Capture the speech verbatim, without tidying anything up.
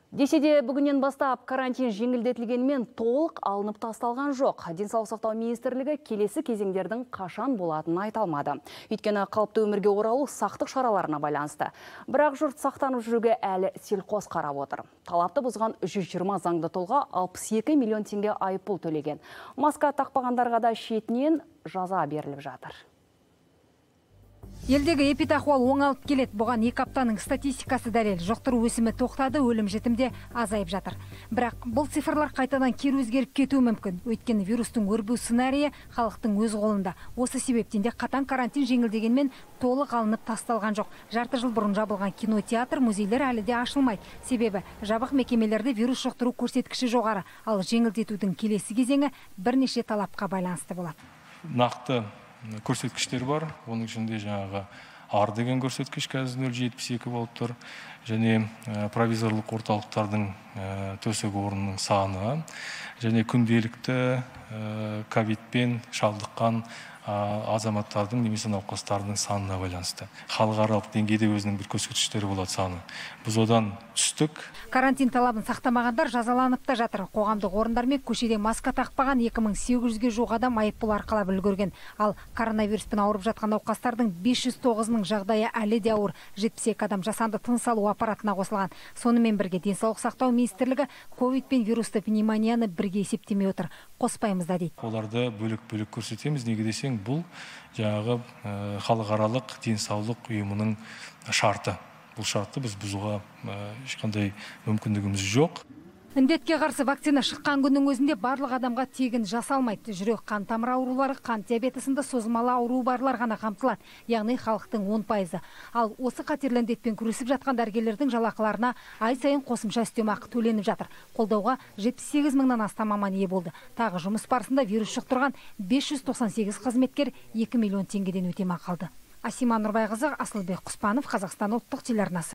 Десе де бүгіннен бастап карантин жеңілдетілгенмен толық алынып тасталған жоқ. Денсаулық сақтау министрлігі келесі кезеңдердің қашан болатынын айта алмады. Өйткені қалыпты өмірге оралу сақтық шараларына байланысты. Бірақ жұрт сақтанып жүруге әлі селқос қарап отыр. Талапты бұзған жүз жиырма заңды тұлға алпыс екі миллион теңге айыппұл төлеген. Маска тақпағандарға да шетінен жаза беріліп жатыр. Елдегі эпидахуал оңалып келет. Бұған екі аптаның статистикасы дәлел. Жұқтыру өсімі тоқтады, өлім жітімде азайып жатыр. Бірақ бұл цифрлар қайтадан кері өзгеріп кетуі мүмкін. Өйткені вирустың өрбу сценарийі халықтың өз қолында. Осы себептен де қатаң карантин жеңілдегенмен толық алынып тасталған жоқ. Жарты жыл бұрын жабылған кинотеатр, музейлер әлі де ашылмайды. Себебі жабық мекемелерде вирус жұқтыру көрсеткіші жоғары, ал жеңілдетудің келесі кезеңі бірнеше талапқа байланысты болады. Нақты көрсеткіштер бар. Оның ішінде жаңағы ар деген көрсеткіш қазір нөл жетпіс екі болып тұр. Және провизорлық орталықтардың төсек орнының саны, және күнделікті ковидпен шалдыққан азаматтардың немесе науқастардың санына байланысты. Халықаралық деңгейде өзінің бір көрсеткіштері болады саны. Біз одан түстік. Карантин талабын сақтамағандар жазаланып та жатыр. Қоғамдық орындар мен көшеде маска тақпаған екі мың сегіз жүзге жуық адам айыппұл арқалап үлгерген. Ал коронавируспен ауырып жатқан науқастардың бес жүз тоғызының жағдайы әлі де ауыр. жетпіс екі адам жасанды тыныс алу аппаратына қосылған. Сонымен бірге денсаулық сақтау министрлігі ковид пен вирусты пневмонияны бірге есептемей отыр. Қоспаймыз да дейді. Оларды бөлік-бөлік көрсетеміз. Неге десең, бұл жаңағы халықаралық денсаулық ұйымының шарты. Бұл шартты біз бұзуға ешқандай мүмкіндігіміз жоқ. Індетке қарсы вакцина шыққан күннің өзінде барлық адамға тегін жасалмайды. Жүрек қан тамыр аурулары, қант диабеті сынды созылмалы ауру барлар ғана қамтылады, яғни халықтың он пайызы. Ал осы қатерлі індетпен күресіп жатқан дәрігерлердің жалақыларына ай сайын қосымша үстемақы төленіп жатыр. Қолдауға жетпіс сегіз мыңнан астам маман ие болды. Тағы жұмыс барысында вирус жұқтырған бес жүз тоқсан сегіз қызметкер екі миллион теңгеден өтемақы алды. Асима Нұрбайқызы, Асылбек Құспанов, Қазақстан ұлттық телеарнасы.